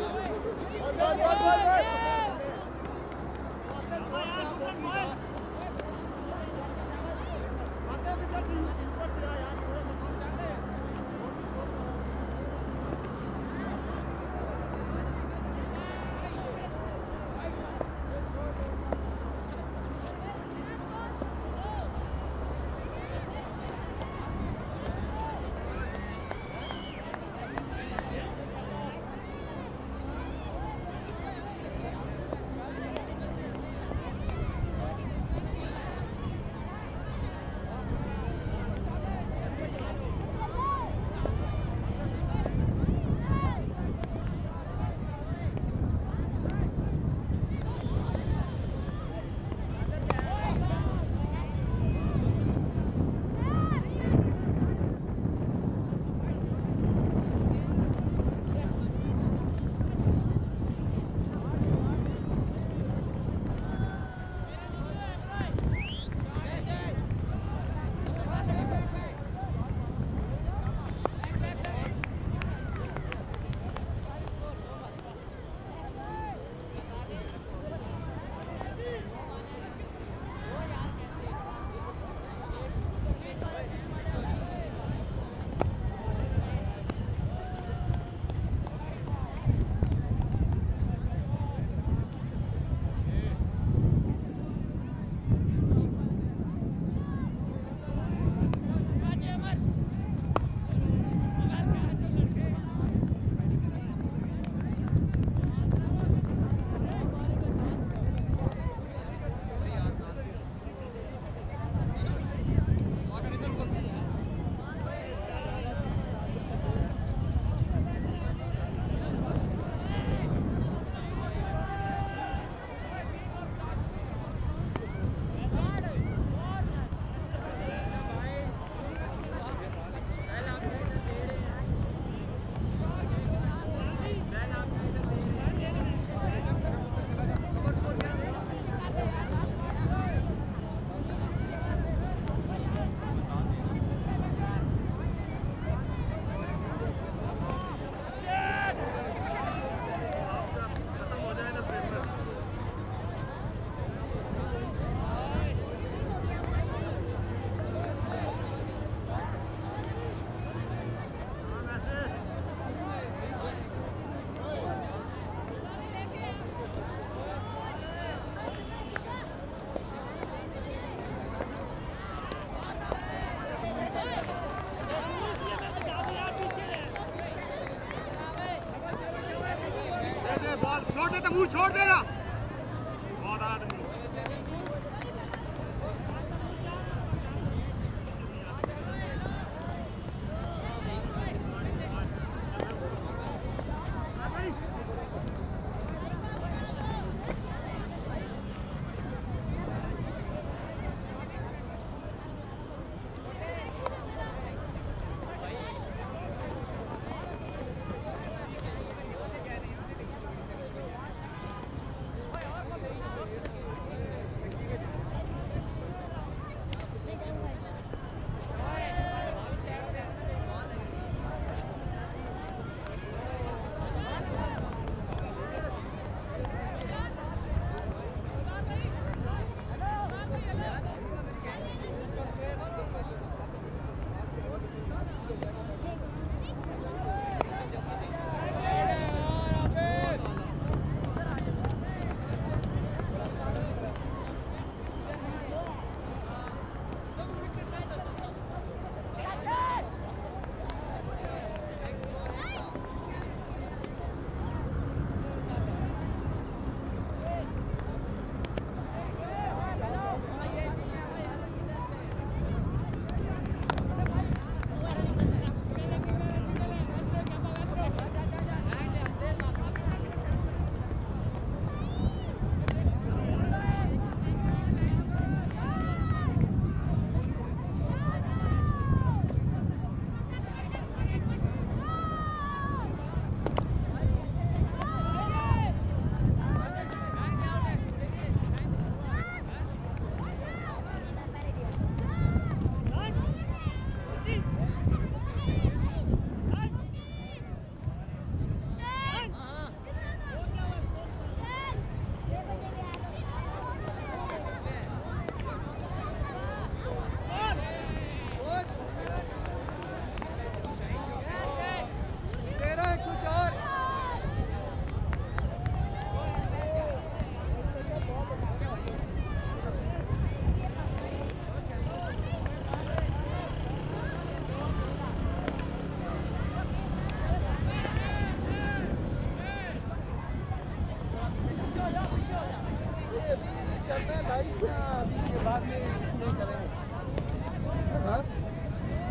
छोड़ दे तो मुंह छोड़ देना बहुत आदमी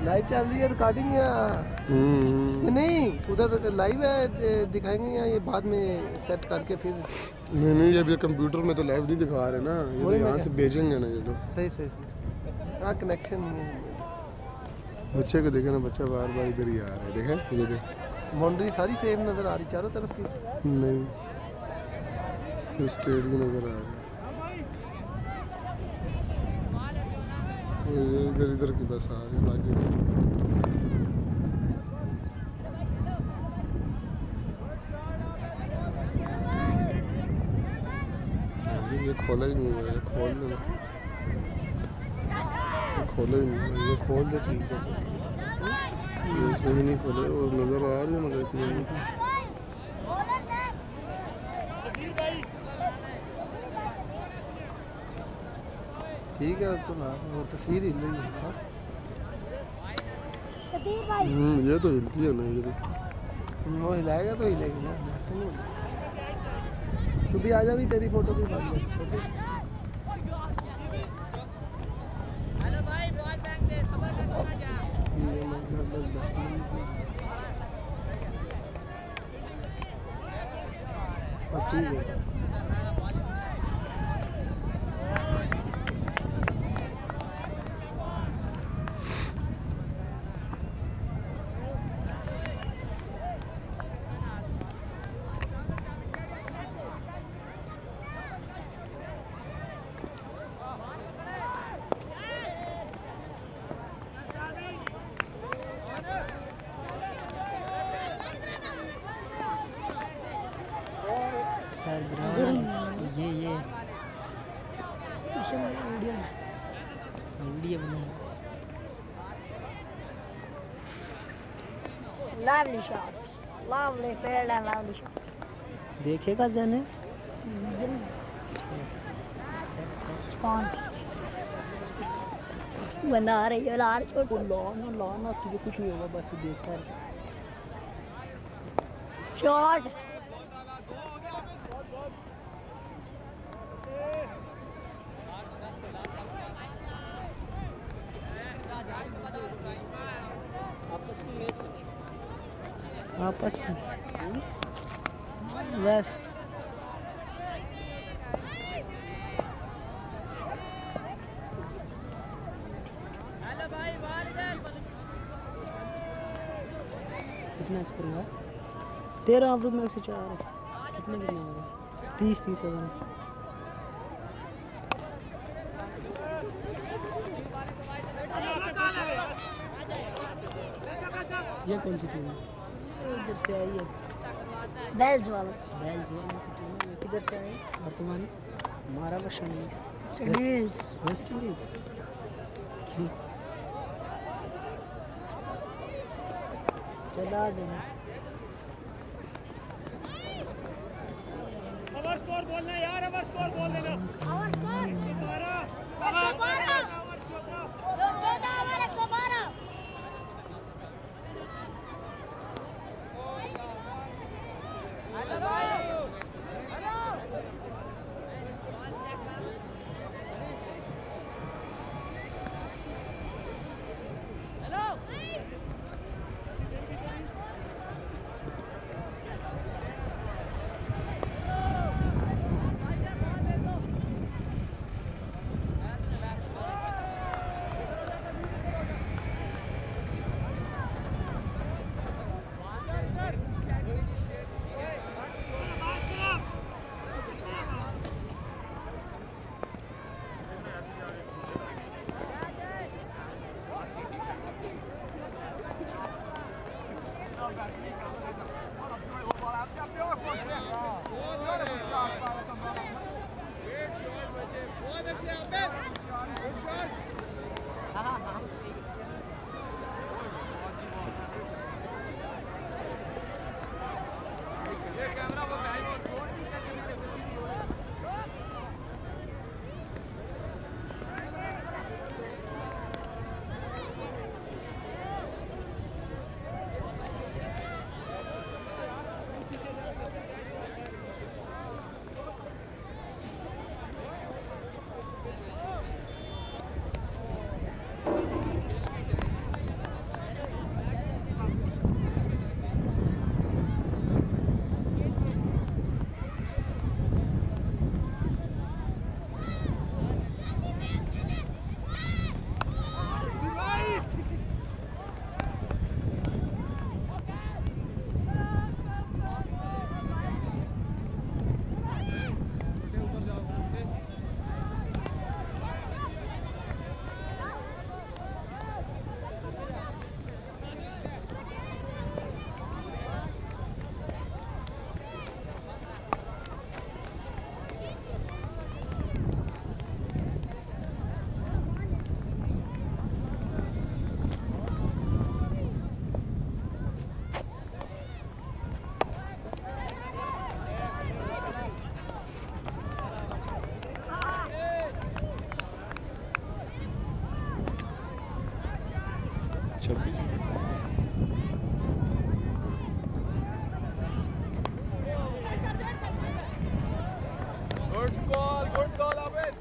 लाइव चल रही है रिकॉर्डिंग या नहीं? उधर लाइव है, दिखाएंगे या ये बाद में सेट करके फिर? नहीं अभी कंप्यूटर में तो लाइव नहीं दिखा रहे ना, ये तो यहाँ से भेजेंगे ना ये लोग। सही। हाँ कनेक्शन नहीं है। बच्चे को देखे ना, बच्चा बार बार इधर ही आ रहा है। देखे ये देख, बाउंड्री सारी सेम नज़र आ रही चारों तरफ की? नहीं स्टेट की नज़र आ रही है, इधर की बस आ रही बाकी। ये खोला ही नहीं हुआ है, खोल देना, खोला ही नहीं हुआ, ये खोल दे ठीक है। ये इसमें ही नहीं खोले, वो नज़र आ रही है मगर इतनी नहीं। ठीक है उसको ना, वो तस्वीर हिल रही है। ये तो हिलती है ना, ये वो हिलाएगा तो हिलेगी ना, ऐसे नहीं हिलती। तू भी आजा, भी तेरी फोटो भी बन गई छोटे। हेलो भाई, बॉल फेंक दे, खबर कर ना जा। बस ठीक है। वीडियो बना lovely shots, lovely field and lovely shot. देखेगा जने कौन बंदा आ रही है लार छोड़ लाना तुझे कुछ नहीं होगा, बस तू देखता रह। शॉट आपस में बस कितना स्कोर हुआ? 13 ओवर में 104। कितने होगा? 30 ओवर। ये कौन सी टीम है? इधर से आई है बेल्स वाला की टीम है। किधर से आई? और तुम्हारी? हमारा वेस्ट इंडीज। क्यों? चला जाना। ओवर स्कोर बोलना यार, ओवर स्कोर बोल देना। Over score 112 14 over 112। 26 Good call, Abid.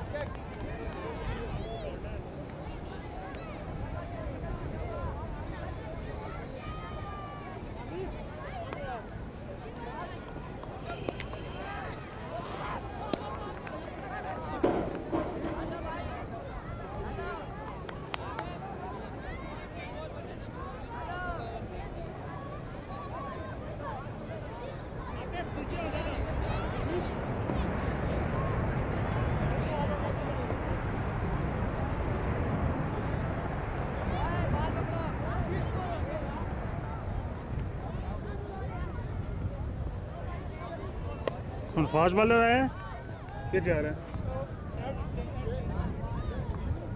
ਹੁਣ फास्ट बॉलर आया है क्या जा रहा है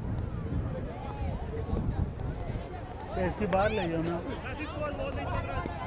तो इसकी बाहर ले जाओ ना